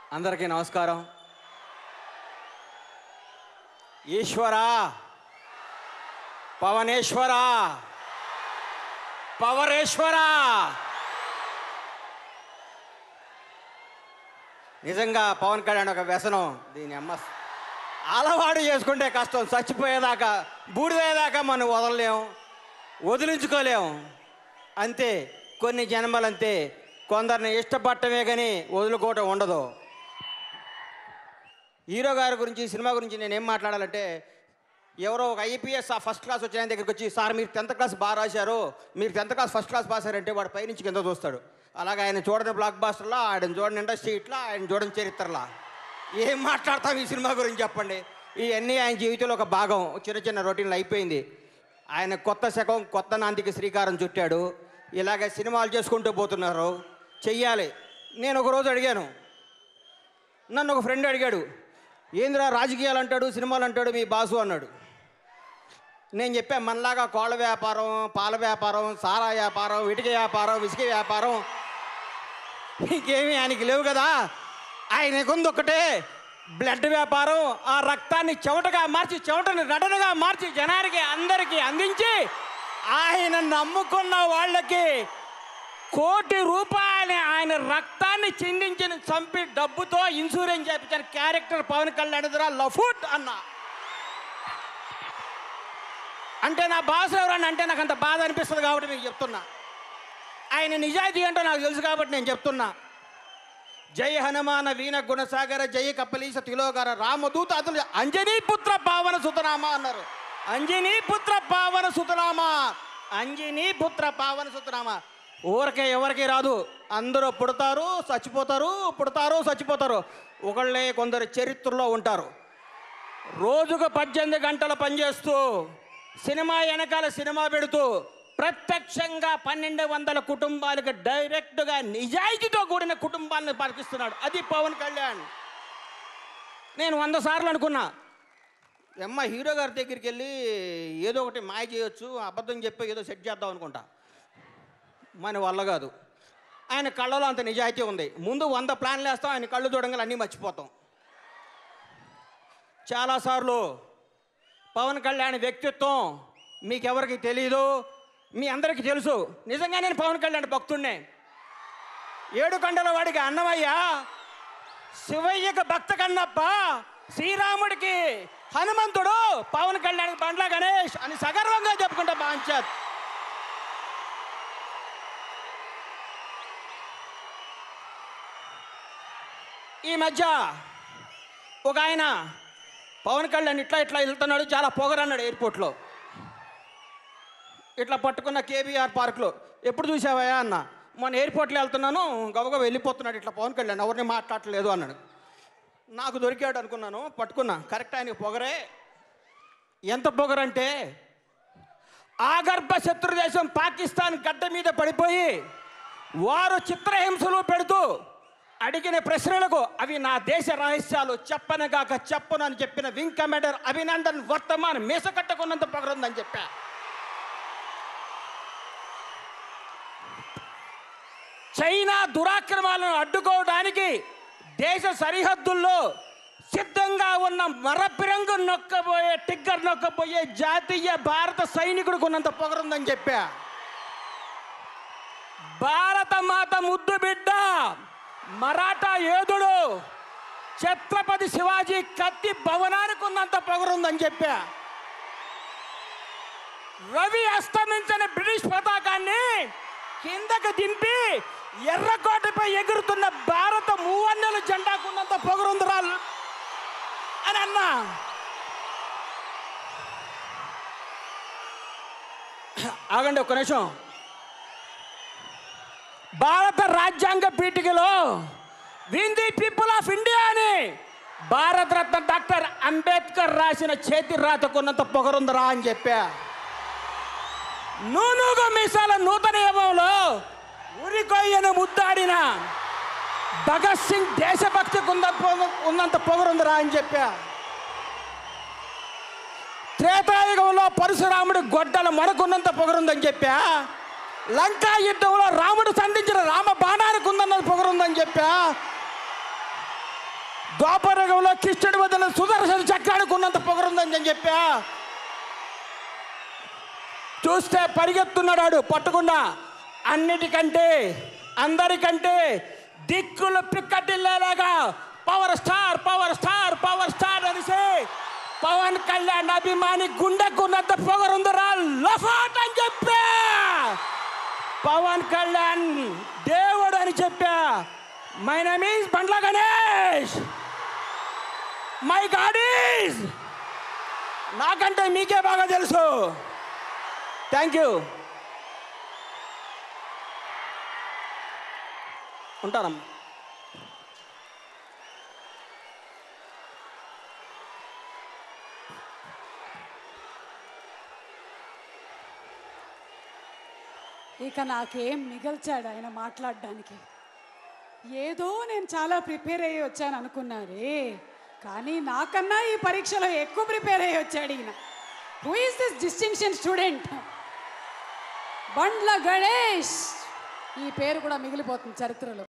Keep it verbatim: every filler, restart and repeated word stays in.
అందరికీ నమస్కారం. ఈశ్వరా, పవనేశ్వరా, పవరేశ్వరా, నిజంగా పవన్ కళ్యాణ్ ఒక వ్యసనం. దీని అమ్మ అలవాటు చేసుకుంటే కష్టం. చచ్చిపోయేదాకా, బూడిదేదాకా మనం వదలలేం, వదిలించుకోలేం. అంతే, కొన్ని జన్మలంతే. కొందరిని ఇష్టపడటమే కానీ వదులుకోవటం ఉండదు. హీరో గారి గురించి, సినిమా గురించి నేనేం మాట్లాడాలంటే, ఎవరో ఒక ఐపీఎస్ ఆ ఫస్ట్ క్లాస్ వచ్చిన దగ్గరికి వచ్చి, సార్ మీరు టెన్త్ క్లాస్ బాగా రాశారు, మీరు tenth class first class pass అయ్యారంటే వాడు పైనుంచి కింద చూస్తాడు. అలాగే ఆయన చూడని బ్లాక్ బాస్టర్లా, ఆయన చూడని ఇండస్ట్రీ ఇట్లా, ఆయన చూడని చరిత్రలా. ఏం మాట్లాడతాం ఈ సినిమా గురించి చెప్పండి. ఇవన్నీ ఆయన జీవితంలో ఒక భాగం. చిన్న చిన్న రొటీన్లు అయిపోయింది. ఆయన కొత్త శకం, కొత్త నాంతికి శ్రీకారం చుట్టాడు. ఇలాగ సినిమాలు చేసుకుంటూ పోతున్నారు. చెయ్యాలి. నేను ఒకరోజు అడిగాను, నన్ను ఒక ఫ్రెండ్ అడిగాడు, ఏందిరా రాజకీయాలు అంటాడు, సినిమాలు అంటాడు మీ బాసు అన్నాడు. నేను చెప్పాను, మనలాగా కోళ్ళ వ్యాపారం, పాల వ్యాపారం, సారా వ్యాపారం, ఇటుక వ్యాపారం, ఇసుక వ్యాపారం ఇంకేమీ ఆయనకి లేవు కదా. ఆయనకుంది ఒకటే, బ్లడ్ వ్యాపారం. ఆ రక్తాన్ని చెమటగా మార్చి, చెమటని నడనగా మార్చి జనానికి అందరికీ అందించి ఆయన నమ్ముకున్న వాళ్ళకి కోటి రూపాయలు ఆయన రక్తాన్ని చిందించిన చంపి డబ్బుతో ఇన్సూరెన్స్ చేయించిన క్యారెక్టర్ పవన్ కళ్యాణ్ ద్వారా లఫుట్ అన్న. అంటే నా బాస్ ఎవరన్నా అంటే నాకు అంత బాధ అనిపిస్తుంది కాబట్టి మీకు చెప్తున్నా. ఆయన నిజాయితీ ఏంటో నాకు తెలుసు కాబట్టి నేను చెప్తున్నా. జై హనుమాన వీణ గుణసాగర జయ కపలీశ తిలోగర రామదూత అతులు అంజనీ పుత్ర పావన సుతనామ అన్నారు. అంజనీ పుత్ర పావన సుతనామ, అంజనీ పుత్ర పావన సుతనామ. ఊరికే ఎవరికి రాదు. అందరూ పుడతారు, చచ్చిపోతారు, పుడతారు, చచ్చిపోతారు. ఒకళ్ళే కొందరు చరిత్రలో ఉంటారు. రోజుకు పద్దెనిమిది గంటలు పనిచేస్తూ, సినిమా వెనకాల సినిమా పెడుతూ, ప్రత్యక్షంగా పన్నెండు వందల కుటుంబాలకు డైరెక్ట్గా నిజాయితీతో కూడిన కుటుంబాలను పరికిస్తున్నాడు. అది పవన్ కళ్యాణ్. నేను వంద సార్లు అనుకున్నా, అమ్మ హీరో గారి దగ్గరికి వెళ్ళి ఏదో ఒకటి మాయ చేయొచ్చు, అబద్ధం చెప్పి ఏదో సెట్ చేద్దాం అనుకుంటా. మన వల్ల కాదు. ఆయన కళ్ళలో అంత నిజాయితీ ఉంది. ముందు వంద ప్లాన్లు వేస్తాం, ఆయన కళ్ళు చూడంగా అన్నీ మర్చిపోతాం. చాలాసార్లు పవన్ కళ్యాణ్ వ్యక్తిత్వం మీకెవరికి తెలీదు, మీ అందరికీ తెలుసు. నిజంగా నేను పవన్ కళ్యాణ్ భక్తుడినే. ఏడు కండల వాడికి అన్నమయ్య, శివయ్యకి భక్త కన్నప్ప, శ్రీరాముడికి హనుమంతుడు, పవన్ కళ్యాణ్కి బండ్ల గణేష్ అని సగర్వంగా చెప్పుకుంటా బాంచత్. ఈ మధ్య ఒక ఆయన పవన్ కళ్యాణ్ ఇట్లా ఇట్లా వెళ్తున్నాడు, చాలా పొగరన్నాడు ఎయిర్పోర్ట్లో. ఇట్లా పట్టుకున్న కేబీఆర్ పార్క్లో. ఎప్పుడు చూసావా అన్న? మొన్న ఎయిర్పోర్ట్లో వెళ్తున్నాను, గబగబా వెళ్ళిపోతున్నాడు ఇట్లా పవన్ కళ్యాణ్, ఎవరిని మాట్లాడలేదు అన్నాడు. నాకు దొరికాడు అనుకున్నాను, పట్టుకున్నా. కరెక్ట్, ఆయనకి పొగరే. ఎంత పొగరంటే, ఆగర్భ శత్రు దేశం పాకిస్తాన్ గడ్డ మీద పడిపోయి వారు చిత్రహింసలు పెడుతూ అడిగిన ప్రశ్నలకు అవి నా దేశ రహస్యాలు, చెప్పనగాక చెప్పను అని చెప్పిన వింగ్ కమాండర్ అభినందన్ వర్తమాన్ మీస కట్టకున్నంత పొగరుందని చెప్పా. చైనా దురాక్రమాలను అడ్డుకోవడానికి దేశ సరిహద్దుల్లో సిద్ధంగా ఉన్న మరపిరంగు నొక్కబోయే, టిగ్గర్ నొక్కబోయే జాతీయ భారత సైనికుడికి ఉన్నంత పొగరుందని చెప్పా. భారత మాత ముద్దు బిడ్డ, మరాఠా యోధుడు ఛత్రపతి శివాజీ కత్తి భవనానికి ఉన్నంత పొగరుందని చెప్పా. రవి అస్తమించిన బ్రిటిష్ పతాకాన్ని కిందకు దింపి ఎర్రకోటపై ఎగురుతున్న భారత మూవన్నెల జెండాకున్నంత పొగరుందిరా అని అన్నా. ఆగండి ఒక్క నిమిషం. భారత రాజ్యాంగ పీఠికలో we the people of India అని భారతరత్న డాక్టర్ అంబేద్కర్ రాసిన చేతి రాతకున్నంత పొగరుందరా అని చెప్పా. నూనూగు మీసాల నూతన యుగంలో ఉరికొయ్యను ముద్దాడిన భగత్ సింగ్ దేశభక్తికి ఉన్నంత పొగరుందరా అని చెప్పా. త్రేతాయుగంలో పరశురాముడి గొడ్డల మనకున్నంత పొగరుందని చెప్పా. లంకా యుద్ధంలో రాముడు సంధించిన రామ బాణానికి ఉందన్నది పొగరుందని చెప్పా. ద్వాపరయుగంలో కృష్ణుడి వద్ద సుదర్శన చక్రానికి ఉన్నంత పొగరుందని చెప్పా. చూస్తే పరిగెత్తున్నాడు పట్టుకున్నా. అన్నిటికంటే అందరికంటే దిక్కులు పిక్కటిల్లేలాగా power star power star power star అనేసి పవన్ కళ్యాణ్ అభిమాని గుండెకున్నంత పొగరుందరా లఫాట్ అని చెప్పా. పవన్ కళ్యాణ్ దేవుడు అని చెప్పా. My name is Bandla Ganesh. My god is. నాకంటే మీకే బాగా తెలుసు. Thank you. ఉంటారమ్మా. ఇక నాకేం మిగల్చాడు ఆయన మాట్లాడడానికి. ఏదో నేను చాలా ప్రిపేర్ అయ్యి వచ్చాను అనుకున్నారే, కానీ నాకన్నా ఈ పరీక్షలో ఎక్కువ ప్రిపేర్ అయ్యి వచ్చాడు ఈయన. Who is this distinction student? Bandla Ganesh. ఈ పేరు కూడా మిగిలిపోతుంది చరిత్రలో.